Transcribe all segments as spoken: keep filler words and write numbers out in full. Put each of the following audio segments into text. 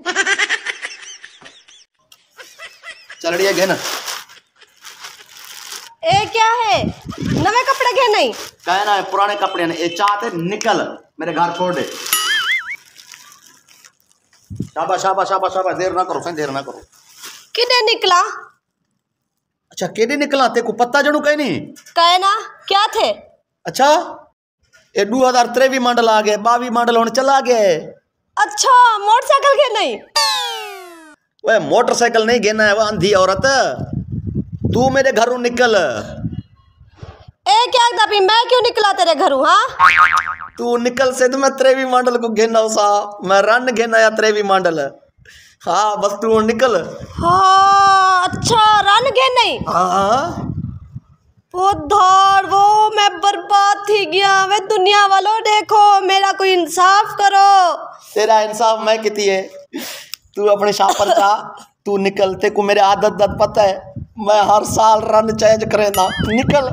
चल रही है घे ना। ए क्या है? नवे कपड़े घे नहीं कहना है पुराने कपड़े ने। ए चाहते निकल मेरे घर छोड़ दे। शाबाश शाबाश शाबाश शाबाश। देर ना करो फिर देर ना करो। किने निकला? अच्छा केडे निकला ते को पता जणू कहीं नहीं कहे ना क्या थे? अच्छा ये दो हजार तेवी मॉडल आ गए, बावी मॉडल होने चला गए। अच्छा मोटरसाइकिल घे नहीं? वह मोटरसाइकिल नहीं घेना है, वह अंधी औरत। तू मेरे घरों निकल। ए क्या दबी मैं क्यों निकला तेरे घरों? हाँ तू निकल से तो मैं त्रेवी मॉडल को घेना सा। मैं रन घेना या त्रेवी मॉडल। हाँ बस तू निकल। हाँ अच्छा रन घे नहीं। हाँ वो धार वो मैं बर्बाद थी गया। वे दुनिया वालों देखो मेरा कोई इंसाफ करो। तेरा इंसाफ मैं किती है। तू अपने शापर चा तू निकलते को मेरे आदत दत पता है। मैं हर साल रन चेंज करेंदा। निकल।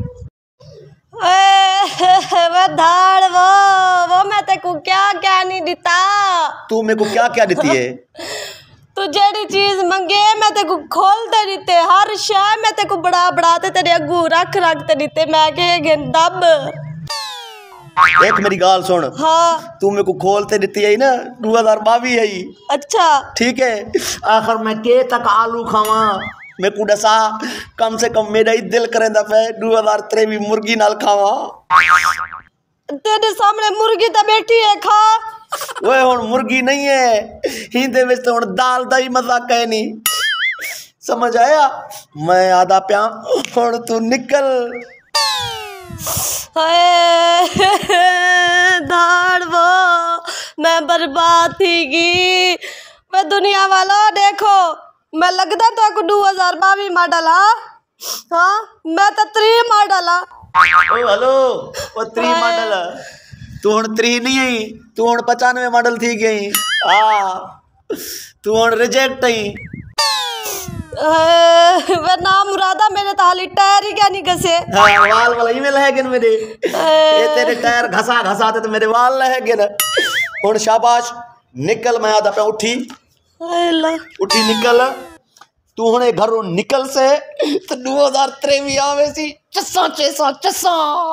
वो धाड़ वो वो मैं ते को क्या क्या नहीं दिता। तू मेरे को क्या क्या देती है? तू जेडी चीज मंगे मैं ते को खोल दे दीते। हर शय मैं ते को बड़ा बढ़ाते तेरे अगू रख रख ते दीते। मैं के दब एक मेरी गाल सुन। हाँ तू मेरे को खोलते देती है ना दो हजार बावी है। अच्छा ठीक है। आखिर मैं के तक आलू खावा मैं को दसा कम से कम मेरा ही दिल करे दफे दो हजार तेवी मुर्गी नाल खावा। तेरे सामने मुर्गी तो बैठी है खा। वो हुन मुर्गी नहीं है हिंदे में तो हुन दाल दा ही मजाक है नहीं। समझ आया? मैं आधा प्या हुन तू निकल। धाड़ वो मैं बर्बाद थी गी। मैं दुनिया वाला देखो मैं लगता तो को दो हजार बावी मॉडल। हाँ हाँ मैं तो त्री मॉडल। ओ हेलो वो त्री मॉडल। तू हुन त्री नहीं है, तू हुन पचानवे मॉडल थी गई। हाँ तू हुन रिजेक्ट है। वे नाम मुरादा मेरे ताली टायर ही क्या नहीं घसे। हाँ वाल वाला ईमेल है गिन मेरे। ये तेरे टायर घसा घसा ते तो मेरे वाल है गिन। हुन शाबाश निकल। मैं आधा पे उठी उठी निकल। तू हुने घरों निकल से तो दो हजार तेवी आवे सी चस्सा चेसा चस्सा।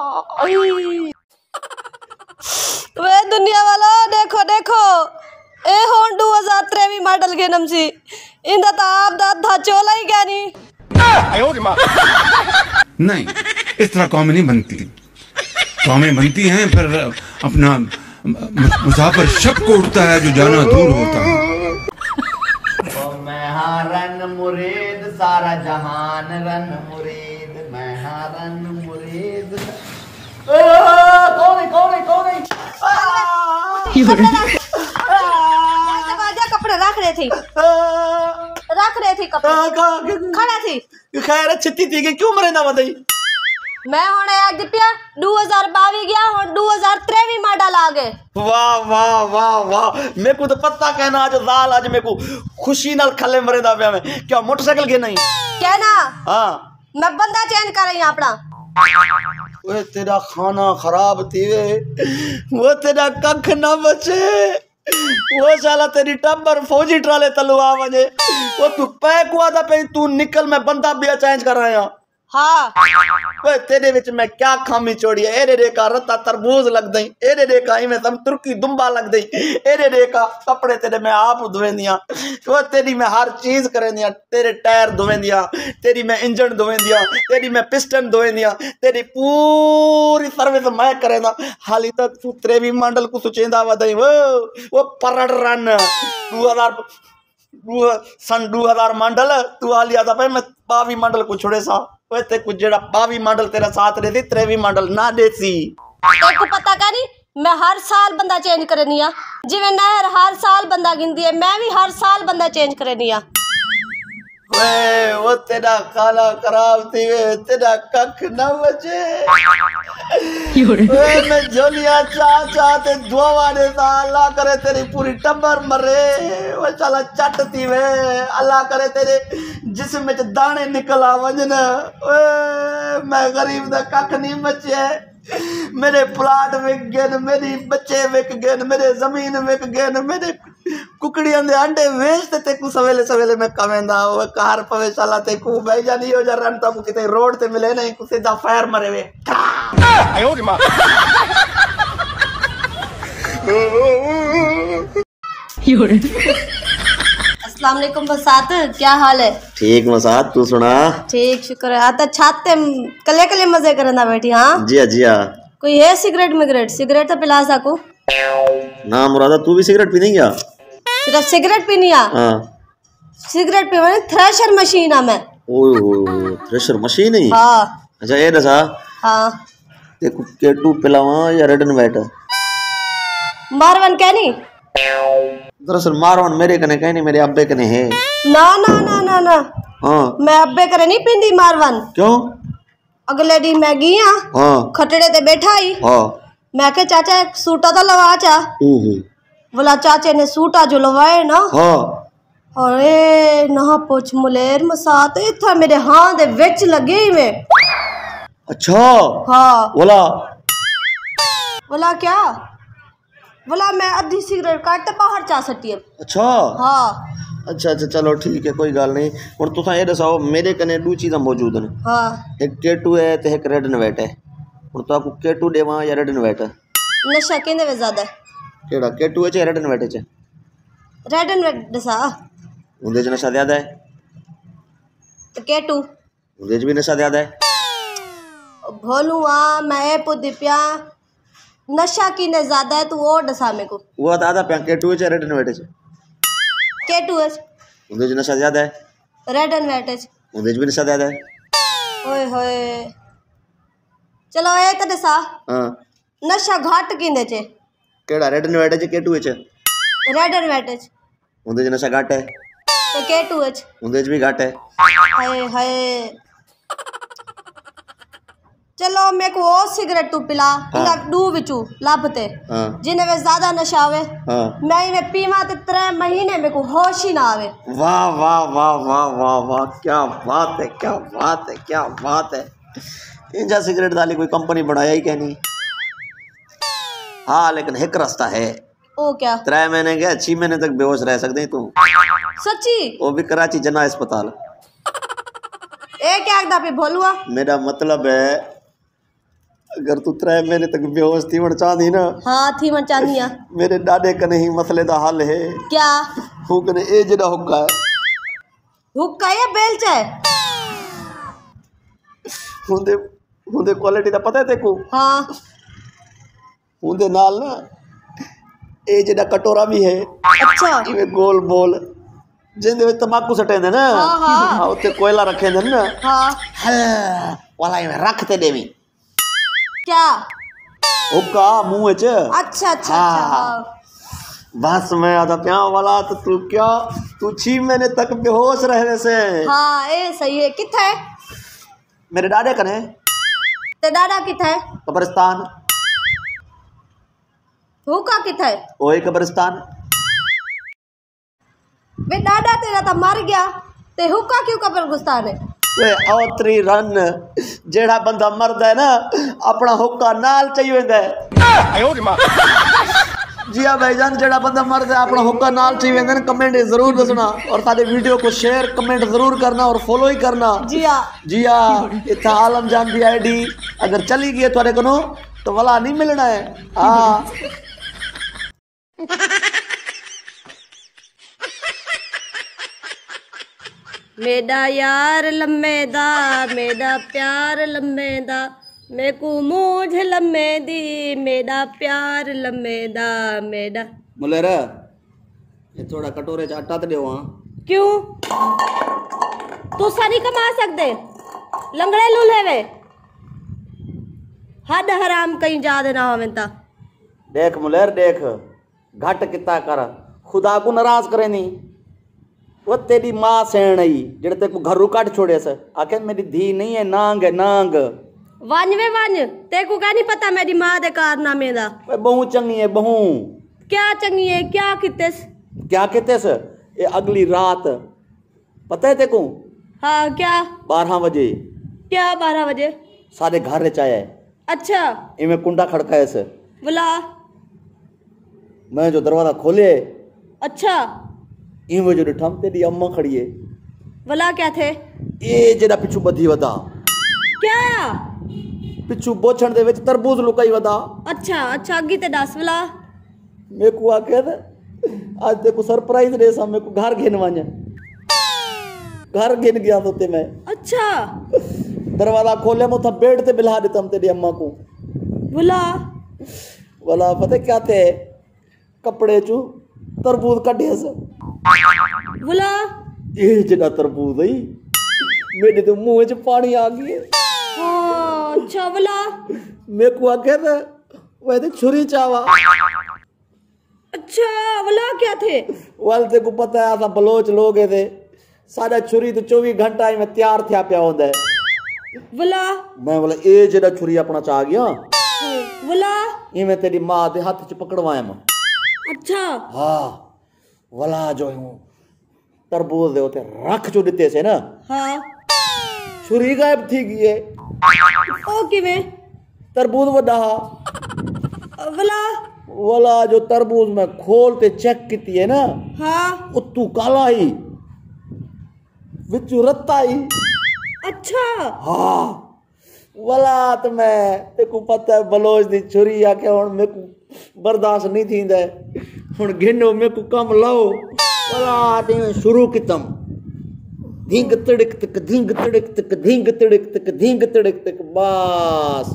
वे दुनिया वाला देखो देखो ए होन दो हजार तेवी मॉडल के नम सी इंदा ता आप दा धा चोला ही क्या नहीं। नहीं इस तरह कौमें नहीं बनती। कौमें बनती हैं फिर अपना मुसाफिर शक को उठता है जो जाना दूर होता है। मैं हाँ रन मुरीद सारा जहान रन मुरीद। मैं हाँ रन मुरीद। कौन है कौन है कौन है? कपड़े रख रहे थी रख रहे थी कपड़े खड़ा थी। खैर छिती थी कि क्यों मरेंदा बताई। मैं होने आज दिपिया दो हजार बावी गया और दो हजार तेवी मॉडल आ गए। वाह वाह वाह वाह। मेरे को तो पता कहना आज लाल आज मेरे को खुशी नाल खले मरेंदा पे में क्या मोटरसाइकिल के नहीं क्या ना। हाँ मैं बंदा चेंज कर रही हूं अपना। वो तेरा खाना खराब थी वे। वो तेरा कख ना बचे। वो साला तेरी टब्बर फौजी ट्राले तलवा वजे। वो तू पैक हुआ था पे तू निकल। मैं बंदा भी चेंज कर रहा हूं। हाँ वे तेरे विच मैं क्या खामी छोड़ी है। एरे रे का रत्ता तरबूज लग दई। एरे रे का में तम तुर्की दुम्बा लग दई। एरे रे का कपड़े तेरे मैं आप धोवेंदिया। वो तेरी मैं हर चीज करेंदिया। तेरे टायर धोवेंदिया, तेरी मैं इंजन धोवेंदिया, तेरी मैं पिस्टन धोवेंदिया, तेरी पूरी सर्विस मैं करेंदा। हाली तक तू तेवी मॉडल को सुचेंदा वदई। वो वो परड़ रन दो हजार सन दो हजार मॉडल तू हाली आता पे मैं बावी मॉडल को छोड़े सा। वे ते कुछ जेड़ा बावी मॉडल तेरा साथ रहती तेवी मॉडल ना देसी। तेको पता का नहीं मैं हर साल बंदा चेंज करनी आ। जिवें नहर हर साल बंदा गिनदी है मैं भी हर साल बंदा चेंज करनी आ। वे वो तेरा खाना खराब थी वे तेरा कख न बचे। वे मैं जोलिया चा चा ते दुआ दे ता अल्लाह करे तेरी पूरी टब्बर मरे। वो चला चट थी वे अल्लाह करे तेरे जिस्म में दाने निकल आवजन। वे मैं गरीब दा कख नहीं बचे। मेरे प्लाट विक गए, मेरी बच्चे विक गए, मेरे जमीन विक गए, मेरे कुकड़ियां दे अंडे वेचते ते को सवेले सवेले में कमेंदा वो कार पवे चला ते को भाई जानी हो जा रन तो को किते रोड ते मिले नहीं को सीधा फायर मरे वे आयो रे मां अस्सलाम वालेकुम बसात, क्या हाल है? ठीक मसाद, तू सुना? ठीक, शुक्र है। आता छाते कले कले मजे करना बैठी। हाँ जी जी हाँ। कोई है सिगरेट मिगरेट? सिगरेट तो पिला सकूं ना मुरादा, तू भी सिगरेट पीनी क्या? सिर्फ सिगरेट पीनी है? हाँ सिगरेट पीवानी थ्रेशर मशीन है मैं। ओह थ्रेशर मशीन है? हाँ। अच्छा ये दसा हाँ देखो केटू पिलावा या रेड एंड व्हाइट? मारवन कहनी दरअसल मारवन मेरे कने कहनी मेरे अब्बे कने है। ना ना ना ना ना हाँ मैं अब्बे करे नहीं पींदी मारवन। क्यों? अगले दिन मैं गई हाँ हाँ खटड़े ते बैठा ही। हाँ मैं के चाचा एक सूटा तो लवा चा। बोला चाचे ने सूटा जो लवाए ना। हाँ अरे ना पूछ मुलेर मसात इतना मेरे हाथ दे विच लगे ही में। अच्छा हाँ बोला बोला क्या बोला मैं आधी सिगरेट काटते बाहर चा सटी है। अच्छा हाँ अच्छा अच्छा चलो ठीक है कोई गल नहीं। हुण तुसां ये दसाओ मेरे कने दो चीज़ां मौजूद हैं। हाँ एक केटू है ते एक रेड एंड व्हाइट है। हुण तुहाकू केटू देवां या रेड एंड व्हाइट? नशा किंदे में ज्यादा है? केड़ा केटू है या रेड एंड व्हाइट है? रेड एंड रेड दसा उंदे च नशा ज़्यादा है तो केटू उंदे च भी नशा ज़्यादा है। भोलू आ मैं पुदी पिया नशा की ने ज्यादा है तू और दसा मेरे को। वो दादा पे केटू है रेड एंड व्हाइट है? केटू है उंदे च नशा ज़्यादा है। रेड एंड व्हाइट है उंदे च भी नशा ज़्यादा है। ओए होए चलो एक दसा हाँ नशा घाट किंदे चे? केड़ा रेड एंड व्हाइट है केटू है? रेड एंड व्हाइट है उंदे च नशा घट है तो केटू है उंदे च भी घट है। हाय हाय चलो मेरे को और सिगरेट तू पिला। हाँ। इला डू विचू लाभते हाँ जिन्हें में ज्यादा नशा आवे हाँ मैं में पीवा ते त्रै महीने मेरे को होश ही ना आवे। वाह वाह वाह वाह वाह वाह क्या बात है क्या बात है क्या बात है। इंजा सिगरेट डाली कोई कंपनी बनाया ही क्या नहीं। हाँ लेकिन एक रास्ता है। ओ क्या? त्रै महीने गया छह महीने तक बेहोश रह सकते हैं तू। सच्ची? वो भी कराची जना अस्पताल। ए क्या एकदा पे भोलुआ? मेरा मतलब है अगर तू त्रै महीने तक बेहोश थी वण चाहती ना। हाँ थी मैं चांदिया मेरे डाडे कने ही मसले दा हल है। क्या? हूं कने ए जड़ा हुक्का है। हुक्का या बेलचा है? हुंदे हुंदे क्वालिटी दा पता है तेको? हाँ हुंदे नाल ना ए जड़ा कटोरा भी है। अच्छा इवे गोल बोल जिंदे विच तंबाकू सटेंदे ना। हाँ हाँ हाँ उत्ते कोयला रखेंदे ना। हाँ हाँ वाला इवे रखते देवी क्या? हुक्का मुंह च। अच्छा अच्छा अच्छा हाँ बस मैं आधा प्या वाला तो तू क्या तू छह महीने तक बेहोश रहने से। हाँ ए सही है। किथे है? मेरे डाडे कने। ते दादा किथे है? कब्रिस्तान। हुक्का किथे है? ओए कब्रिस्तान। वे दादा तेरा तो मर गया ते हुक्का क्यों कब्रिस्तान है? वे औतरी रन जेड़ा बंदा मरदा है ना अपना हुक्का नाल चाहिए होंदा है। आयो रे मां जी हाँ भाईजान जेड़ा बंदा मरदा है अपना हुक्का नाल चाहिए होंदा है। कमेंट जरूर दसना और साडे वीडियो को शेयर कमेंट जरूर करना और फॉलो ही करना। जी हाँ जी हाँ इतना आलम जान की आईडी अगर चली गई है थोड़े को तो वाला नहीं मिलना है। हाँ मेरा यार लम्मे दा मेरा प्यार लम्मे दा मैं को मूझ लम्मे दी मेरा प्यार लम्मे दा मेरा। मुलेरा ये थोड़ा कटोरे च आटा तो देओ। हाँ क्यों तू सारी कमा सकदे लंगड़े लूल्हे वे हद हराम कहीं याद ना होवे ता। देख मुलेर देख घट किता कर खुदा को नाराज करे नहीं। वो तेरी माँ सेण आई जेड़े तेरे को घरों काट छोड़े से आखे मेरी धी नहीं है नांग है नांग। वन वे वन ते को क्या नहीं पता मेरी माँ दे कारनामे दा। बहू चंगी है बहू। क्या चंगी है क्या कितेस? क्या कहते से ये अगली रात पता है तेको? हाँ क्या? बारह बजे। क्या बारह बजे? सारे घर चाया है। अच्छा इमें कुंडा खड़काए से बुला। मैं जो दरवाजा खोले अच्छा इवें जो ॾिठमि तेरी अम्मा खड़ी है। भला क्या थे? ए जेड़ा पिछू बधी वदा क्या आया? पिछू बोछण दे विच तरबूज लुकाई वदा। अच्छा अच्छा अगी ते दस भला। मेरे को आखे थे आज तेको सरप्राइज दे सा, मेरे को घर घेन वञ। घर घेन गया तो ते मैं। अच्छा दरवाजा खोले मुथा बेड ते बिल्हा देतम तेरी अम्मा को। भला वाला पता क्या थे, कपड़े चू तरबूज कढे से। भला ये जेड़ा तरबूज है मेरे तो मुंह च पानी आ गया। हाँ अच्छा भला। मेरे को आखे थे वह तो छुरी चावा। अच्छा भला क्या थे? वाल ते को पता है असा बलोच लोग थे, साढ़ा छुरी तो चौबीस घंटा में तैयार थिया पिया होंदा है। भला मैं बोला ए जेड़ा छुरी अपना चा गया भला इवें तेरी मां दे हाथ च पकड़वाया मैं। अच्छा हाँ वाला जो हूँ तरबूज दे होते रख जो दिते से ना, हाँ छुरी गायब थी गई है। ओ किवें? तरबूज वड्डा भला वाला जो तरबूज में खोल ते चेक की है ना, हाँ उत्तू काला ही विचू रत्ता ही। अच्छा हाँ वाला तो मैं तेको पता है बलोच दी छुरी आके हुण मेरे को बर्दाश्त नहीं थींदा हुण घिनो मेरे को कम लाओ। वाला ते शुरू कितम धींग तड़क तक धींग तड़क तक धींग तड़क तक धींग तड़क तक बस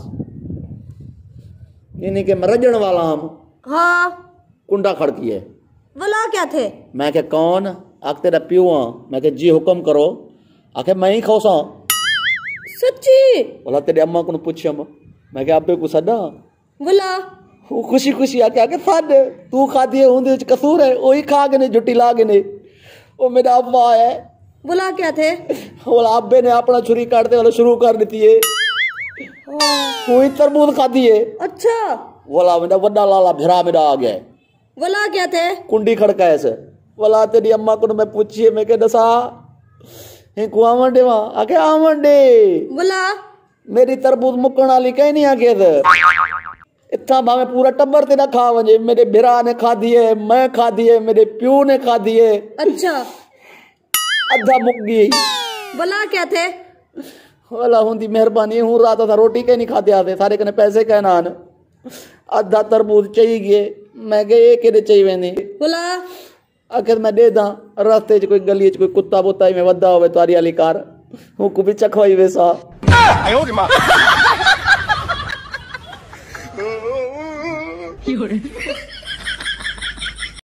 यानी कि मैं रजण वाला हम। हाँ कुंडा खड़की है। भला क्या थे? मैं क्या कौन? आख तेरा प्यो हाँ। मैं क्या जी हुक्म करो। आखे मैं ही खौसा। सच्ची? बोला तेरी अम्मा को पूछम। मैं क्या अब्बे को सदा। भला वो खुशी खुशी आके आके साड तू खादी है उन्दे विच कसूर है, वही खा के ने जुटी ला के ने। वो मेरा अब्बा है। भला क्या थे? बोला अब्बे ने अपना छुरी काटते वाला शुरू कर दी है, वही तरबूज खादी है। अच्छा बोला मेरा बड़ा लाला भिरा मेरा आ गया है। भला क्या थे? कुंडी खड़का ऐसे। बोला तेरी अम्मा को मैं पूछिए, मैं क्या दसा को आवन दे वहां आके आवन दे। भला मेरी तरबूज मुकण वाली कहीं नहीं आके थे इतना भावे पूरा टब्बर तेरा खा वजे। मेरे बिरा ने खा दिए, मैं खा दिए, मेरे प्यू ने खा दिए। अच्छा अद्धा मुक गई। भला क्या थे? बोला हुंदी मेहरबानी हूँ रात था रोटी कहीं नहीं खाते आते सारे कने पैसे कहना आन। अद्धा तरबूज चाहिए गए। मैं गए के चाहिए वेंदी। भला आखिर मैं दे दा रास्ते च कोई गली च कोई कुत्ता बुत्ता में वदा होवे तारी वाली कार हूँ को भी चखवाई वैसा।